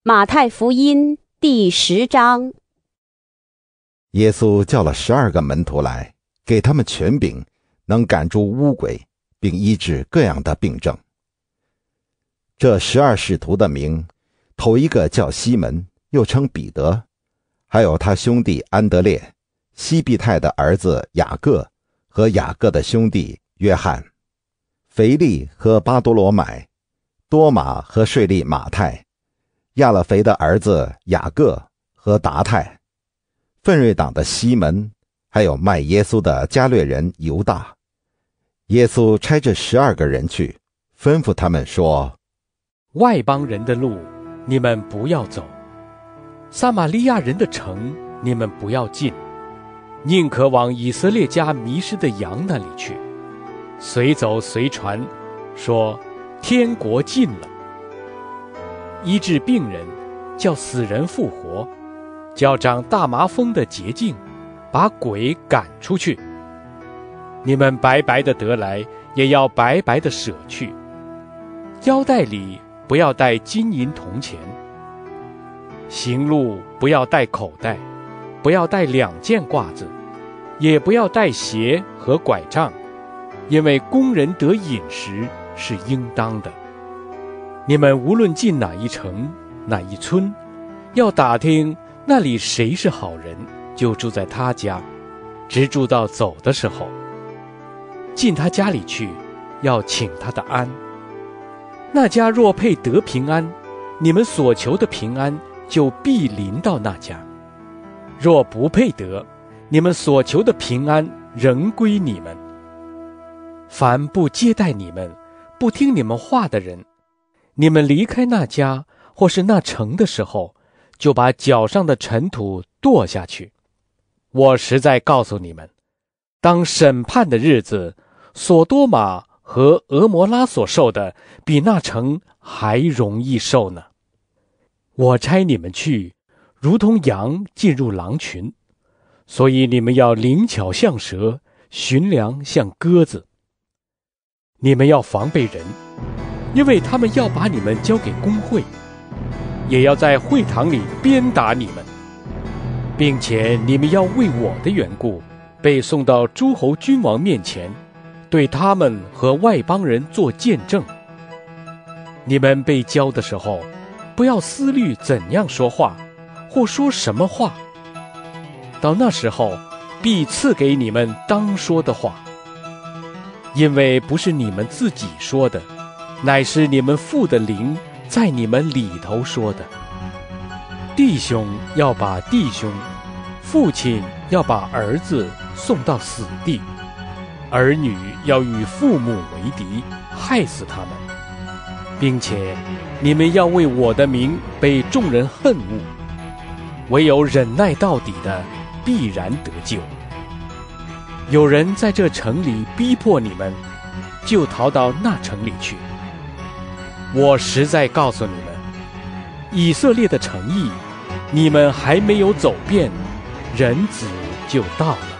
马太福音第10章。 耶稣叫了12个门徒来，给他们权柄，能赶出污鬼，并医治各样的病症。这12使徒的名，头一个叫西门，又称彼得，还有他兄弟安德烈、西庇太的儿子雅各和雅各的兄弟约翰，腓力和巴多罗买，多马和税吏马太，亚勒腓的儿子雅各和达太，奋锐党的西门，还有卖耶稣的加略人犹大。耶稣差这12个人去，吩咐他们说： 外邦人的路你们不要走，撒玛利亚人的城你们不要进，宁可往以色列家迷失的羊那里去，随走随传，说天国近了。医治病人，叫死人复活，叫长大麻风的洁净，把鬼赶出去。你们白白的得来，也要白白的舍去。腰带里不要带金银铜钱，行路不要带口袋，不要带2件褂子，也不要带鞋和拐杖，因为工人得饮食是应当的。你们无论进哪一城哪一村，要打听那里谁是好人，就住在他家，直住到走的时候。进他家里去，要请他的安。那家若配得平安，你们所求的平安就必临到那家；若不配得，你们所求的平安仍归你们。凡不接待你们、不听你们话的人，你们离开那家或是那城的时候，就把脚上的尘土跺下去。我实在告诉你们，当审判的日子，索多玛和俄摩拉所受的，比那城还容易受呢。我差你们去，如同羊进入狼群，所以你们要灵巧像蛇，驯良像鸽子。你们要防备人，因为他们要把你们交给公会，也要在会堂里鞭打你们，并且你们要为我的缘故被送到诸侯君王面前，对他们和外邦人做见证。你们被交的时候，不要思虑怎样说话，或说什么话。到那时候，必赐给你们当说的话，因为不是你们自己说的，乃是你们父的灵在你们里头说的。弟兄要把弟兄，父亲要把儿子送到死地，儿女要与父母为敌，害死他们，并且你们要为我的名被众人恨恶，唯有忍耐到底的，必然得救。有人在这城里逼迫你们，就逃到那城里去。我实在告诉你们，以色列的城邑，你们还没有走遍，人子就到了。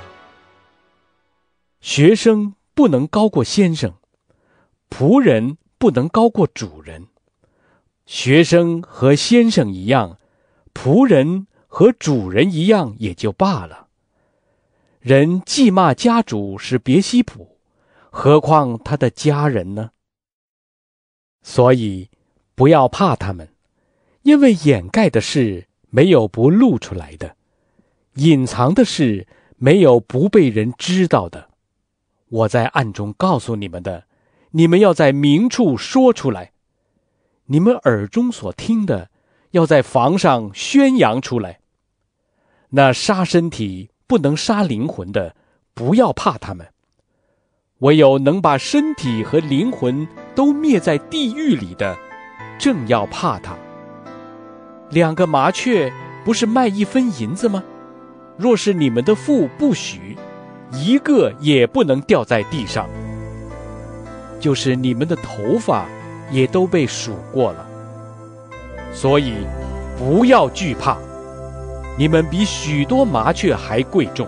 学生不能高过先生，仆人不能高过主人。学生和先生一样，仆人和主人一样也就罢了。人既骂家主是别西卜，何况他的家人呢？所以不要怕他们，因为掩盖的事没有不露出来的，隐藏的事没有不被人知道的。我在暗中告诉你们的，你们要在明处说出来；你们耳中所听的，要在房上宣扬出来。那杀身体不能杀灵魂的，不要怕他们；唯有能把身体和灵魂都灭在地狱里的，正要怕他。2个麻雀不是卖1分银子吗？若是你们的父不许，1个也不能掉在地上。就是你们的头发也都被数过了，所以不要惧怕，你们比许多麻雀还贵重。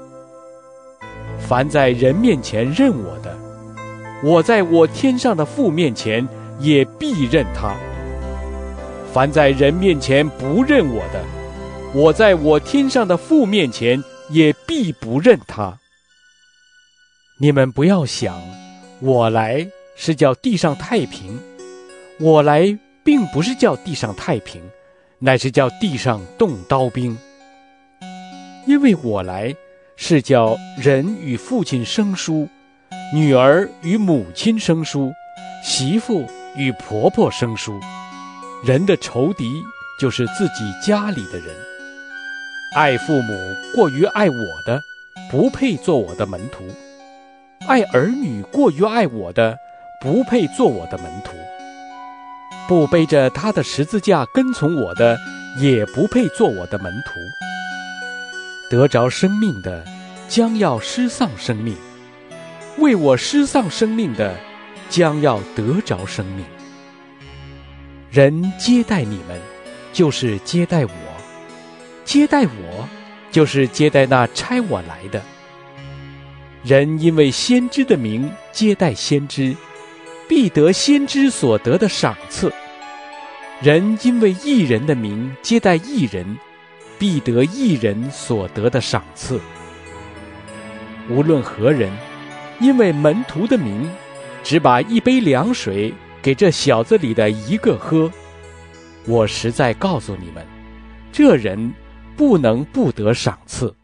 凡在人面前认我的，我在我天上的父面前也必认他； 凡在人面前不认我的，我在我天上的父面前也必不认他。你们不要想，我来是叫地上太平，我来并不是叫地上太平，乃是叫地上动刀兵。因为我来是叫人与父亲生疏，女儿与母亲生疏，媳妇与婆婆生疏。人的仇敌就是自己家里的人。爱父母过于爱我的，不配做我的门徒；爱儿女过于爱我的，不配做我的门徒；不背着他的十字架跟从我的，也不配做我的门徒。得着生命的，将要失丧生命；为我失丧生命的，将要得着生命。人接待你们，就是接待我；接待我，就是接待那差我来的。人因为先知的名接待先知，必得先知所得的赏赐；人因为义人的名接待义人，必得义人所得的赏赐。无论何人，因为门徒的名，只把一杯凉水给这小子里的一个喝，我实在告诉你们，这人不能不得赏赐。